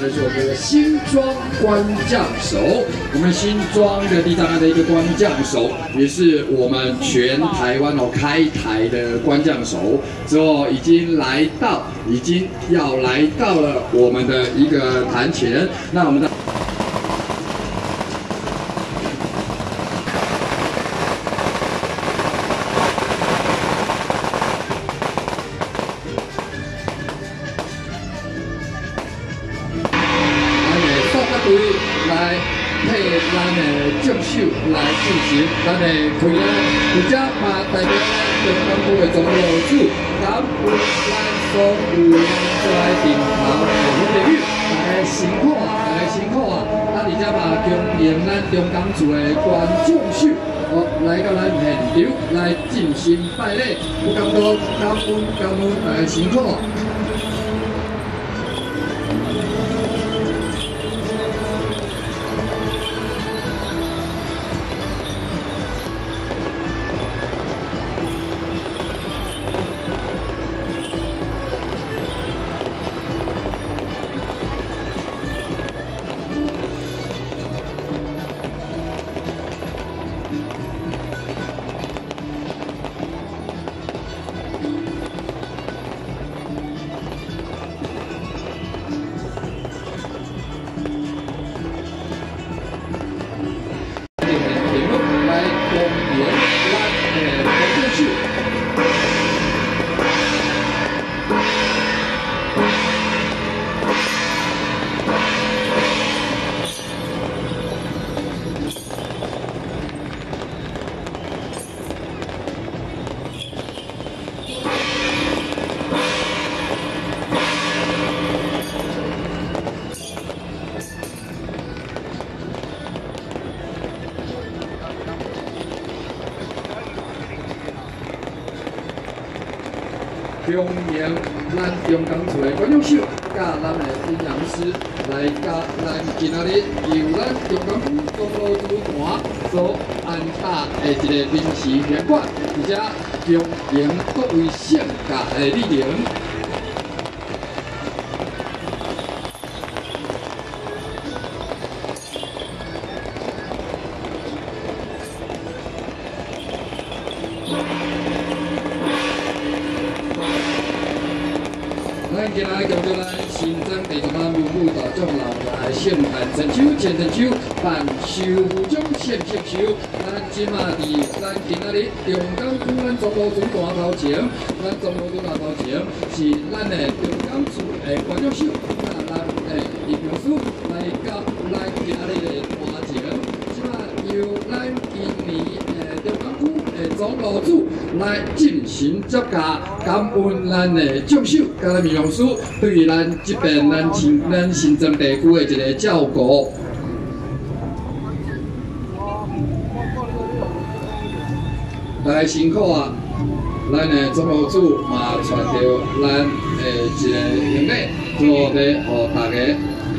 的是我们的新庄官将手。我们新庄的地藏庵的一个官将手，也是我们全台湾开台的官将手。之后已经要来到了我们的一个坛前。那我们的。 来配咱的正手来进行咱的开礼，而且嘛代表咱中港区的总路主，感恩咱所有在顶头的好朋友，大家辛苦啊，大家辛苦啊！而且嘛，恭迎咱中港区的观众手，来到咱现场来进行拜礼，不敢多，感恩，大家辛苦。 恭迎咱中港区的观众手，甲咱的阴阳师来甲咱今仔日由咱中港区总路主团所安搭的一个临时场馆，而且恭迎各位圣驾的莅临。 咱今仔叫做咱新庄地藏庵文武大众老爷圣坛陈手、千陈手、办寿副总、献手。咱即马伫咱今仔日中港区咱总路主大头前，咱总路主大头前是咱的中港区的观众手，咱的义工师来到咱今仔日的大前，即马由咱今年中港区的总路主来进行接驾，感恩咱的将手。 甲咱民用师对咱这边咱新庄地区的一个照顾，大家辛苦啊！咱的总务主嘛传到咱的一个行礼，做要互大家。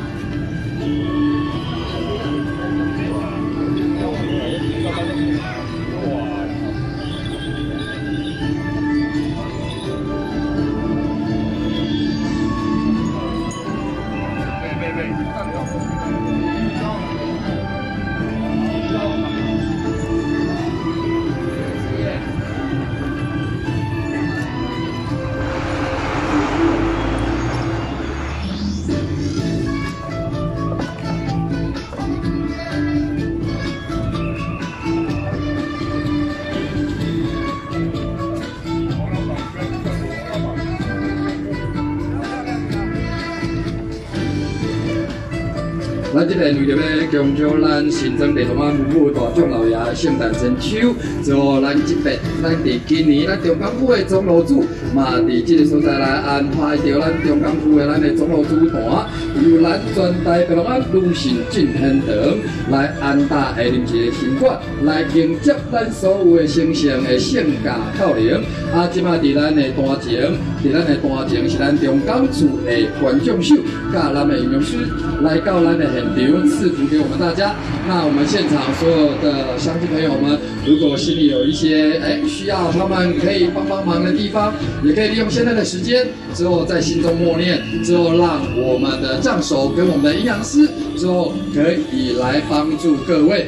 咱这个为着要恭祝咱新庄地藏庵文武大众老爷圣诞千秋，之后咱这边咱伫今年咱中港区的总路主嘛伫这个所在来安排着咱中港区的咱的总路主团，由咱全台地藏庵女神进天堂来安搭下临时的新馆，来迎接咱所有的圣圣的圣驾到临。啊，即马伫咱的大前，是咱中港区的观众手，甲咱的营养师来到咱的现留赐福给我们大家。那我们现场所有的乡亲朋友们，如果心里有一些需要他们可以帮忙的地方，也可以利用现在的时间，之后在心中默念，之后让我们的杖手跟我们的营养师之后可以来帮助各位。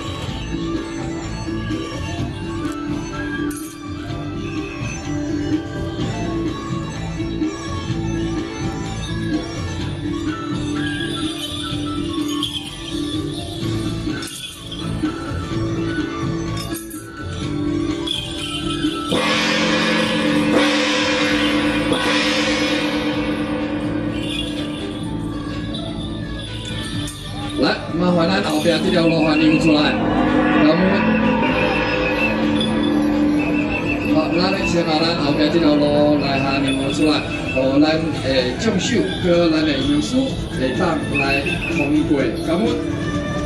来，麻烦咱后边这条路环流出来，感恩。好，咱先把咱后边这条路来下流出来，互咱将手跟咱的营养师会当来通过，感恩。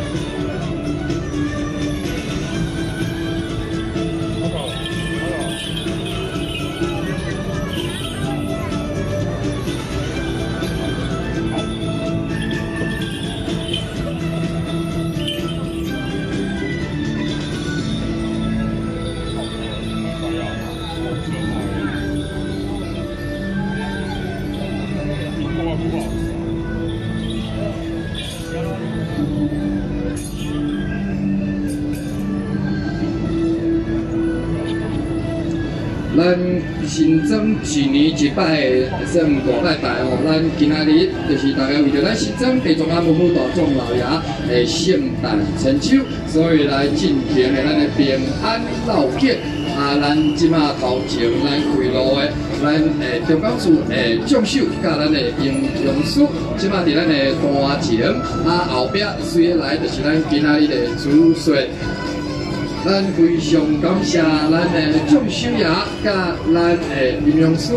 咱新增一年一摆算大拜拜哦，咱今仔日就是大家为着咱新增地中海文武大众老爷的圣诞春秋，所以来进行的咱的平安绕境。咱即马头前咱开路的，咱中港处将手甲咱的营养师，即马伫咱的单前，后壁随来就是咱今仔日的主帅。 咱非常感谢咱的蒋守爷甲咱的营养师。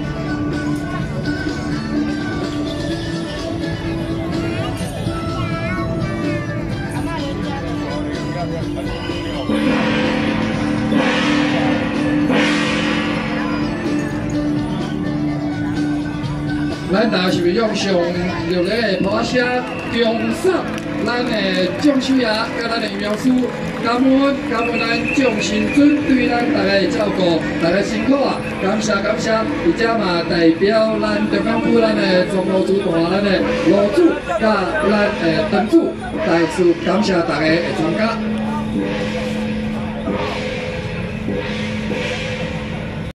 咱大家是要用上热烈的掌声恭送咱的蒋守爷甲咱的营养师。 感恩咱蒋神尊对咱大家的照顾，大家辛苦啊！感谢，而且嘛代表咱中港府咱的总务主大咱的罗主甲咱的陈主再次感谢大家的参加。